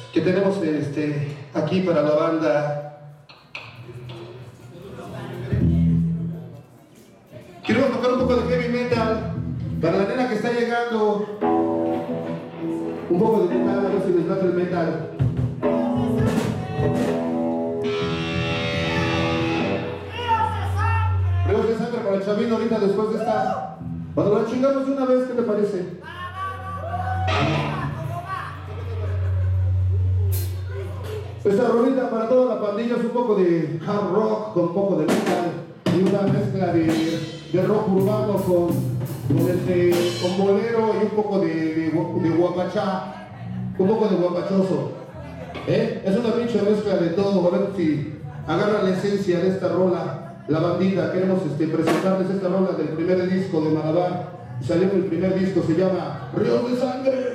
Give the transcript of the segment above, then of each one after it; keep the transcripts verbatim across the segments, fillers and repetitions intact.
que tenemos este, aquí para la banda. Queremos tocar un poco de heavy metal para la nena que está llegando. Un poco de metal, a ver si les late el metal. Ríos de sangre para el Chavino ahorita después de esta. Cuando la chingamos de una vez, ¿qué te parece? Esta rolita para toda la pandilla es un poco de hard rock con un poco de metal y una mezcla de, de rock urbano con, con, este, con bolero y un poco de, de, de guapachá, un poco de guapachoso. ¿Eh? Es una pinche mezcla de todo. A ver si agarra la esencia de esta rola, la bandita. Queremos este, presentarles esta rola del primer disco de Malabar. Salió el primer disco, se llama Ríos de Sangre.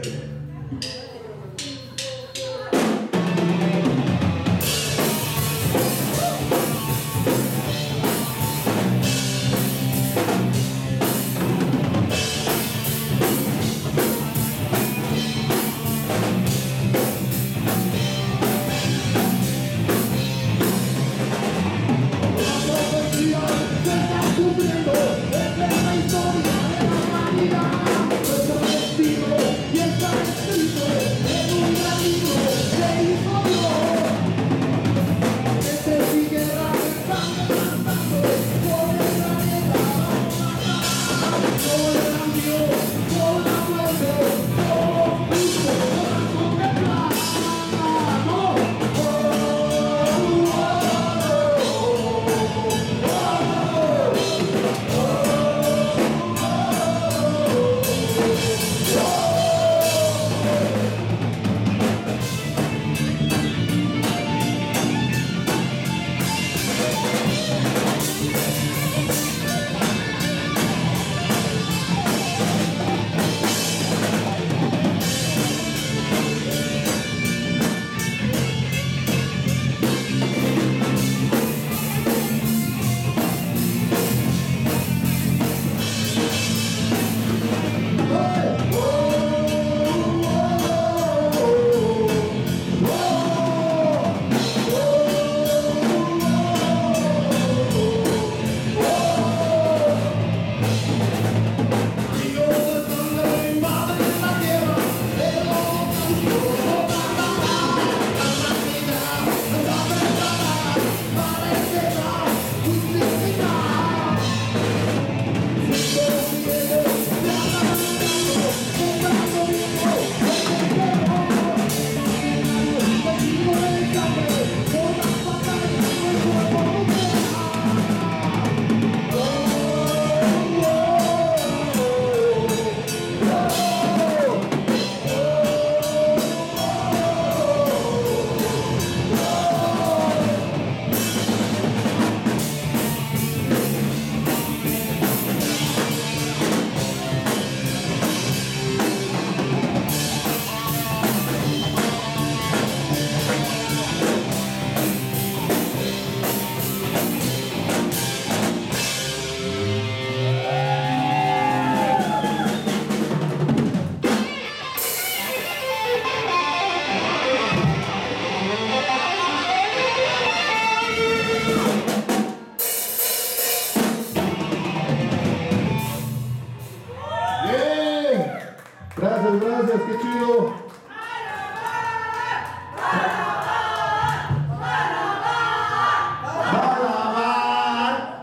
Gracias, gracias, qué chido.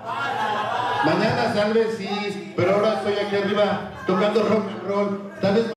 Mañana salve, sí, pero ahora estoy aquí arriba tocando rock and roll. Tal vez